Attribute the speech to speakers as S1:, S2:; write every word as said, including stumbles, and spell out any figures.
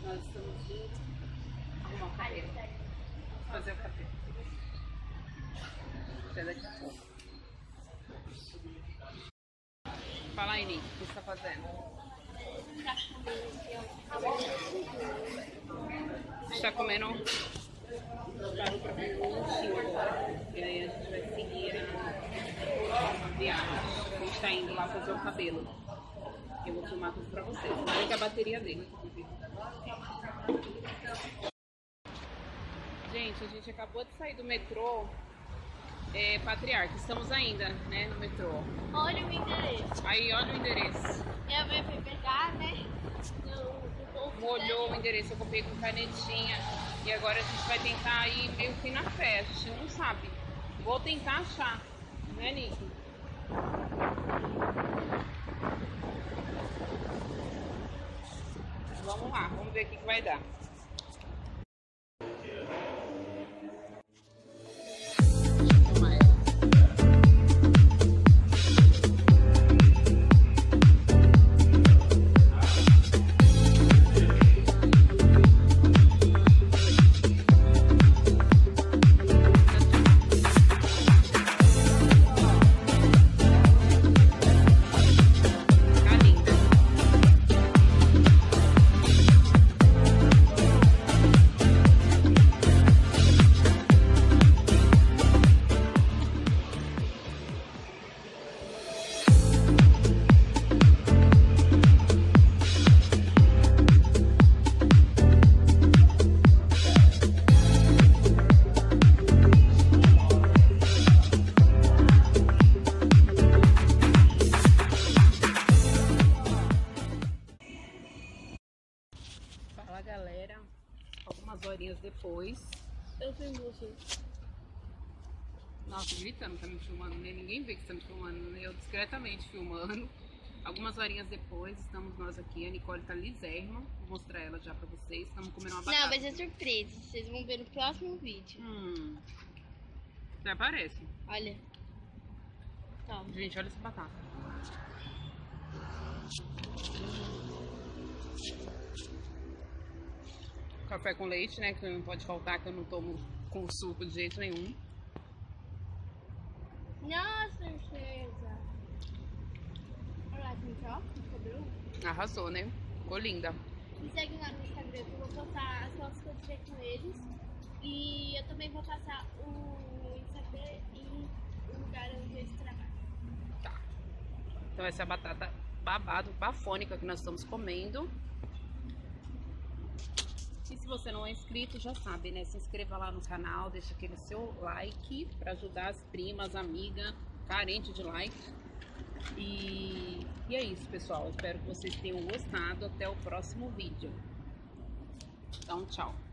S1: Nós estamos indo arrumar o cabelo. Fazer o cabelo. Até daqui a pouco. Fala aí, Nick, o que você tá fazendo? Você tá comendo? Parou pra comer um lanchinho agora. E aí a gente vai seguir a viagem. A gente tá indo lá fazer o cabelo. Eu vou filmar tudo pra vocês. Olha que a bateria dele. Gente, a gente acabou de sair do metrô é, Patriarca. Estamos ainda, né, no metrô.
S2: Olha o endereço.
S1: Aí, olha o endereço.
S2: Minha mãe foi pegar, né? No, no bolso
S1: Molhou
S2: dela.
S1: o endereço, eu copiei com canetinha. E agora a gente vai tentar ir meio que na fé. A gente não sabe. Vou tentar achar, né, Nick? Vamos lá, vamos ver o que, que vai dar. Fala, galera, algumas horinhas depois.
S2: Eu fui você.
S1: Nossa, gritando, tá me filmando, né? Ninguém vê que tá me filmando, né? Eu discretamente filmando. Algumas horinhas depois, estamos nós aqui. A Nicole tá lisérrima. Vou mostrar ela já pra vocês. Estamos comendo uma batata.
S2: Não, vai ser surpresa. Vocês vão ver no próximo vídeo.
S1: Hum. Até parece.
S2: Olha. Toma.
S1: Gente, olha essa batata. Café com leite, né? Que não pode faltar, que eu não tomo com suco de jeito nenhum.
S2: Nossa, princesa. Olha lá, gente, ó. O cabelo.
S1: Arrasou, né? Ficou linda.
S2: Me segue lá no Instagram que eu vou postar as fotos que eu tirei com eles. E eu também vou passar o Instagram e o lugar onde eles trabalham.
S1: Tá. Então essa é a batata babado, bafônica que nós estamos comendo. E se você não é inscrito, já sabe, né? Se inscreva lá no canal, deixa aquele seu like para ajudar as primas, amigas, carente de like. E, e é isso, pessoal. Espero que vocês tenham gostado. Até o próximo vídeo. Então, tchau.